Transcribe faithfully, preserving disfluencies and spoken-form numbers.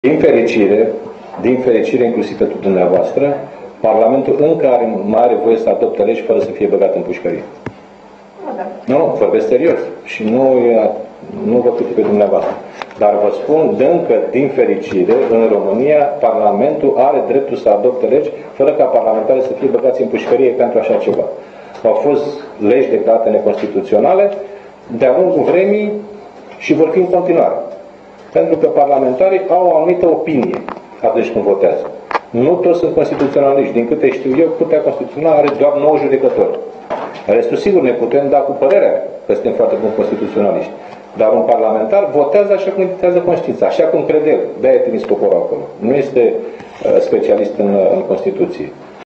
Din fericire, din fericire inclusiv pentru dumneavoastră, Parlamentul încă are, mai are voie să adopte legi fără să fie băgat în pușcărie. Da. Nu, nu, vorbesc serios. Și nu, nu vă critic pe dumneavoastră. Dar vă spun, încă din fericire, în România, Parlamentul are dreptul să adopte legi fără ca parlamentarii să fie băgați în pușcărie pentru așa ceva. Au fost legi declarate neconstituționale de-a lungul vremii și vor fi în continuare. Pentru că parlamentarii au o anumită opinie atunci când votează. Nu toți sunt constituționaliști. Din câte știu eu, Curtea Constituțională are doar nouă judecători. Restul, sigur, ne putem da cu părerea că suntem foarte buni constituționaliști. Dar un parlamentar votează așa cum dictează Constituția, așa cum crede el. De-aia e trimis poporul acolo. Nu este uh, specialist în, în Constituție.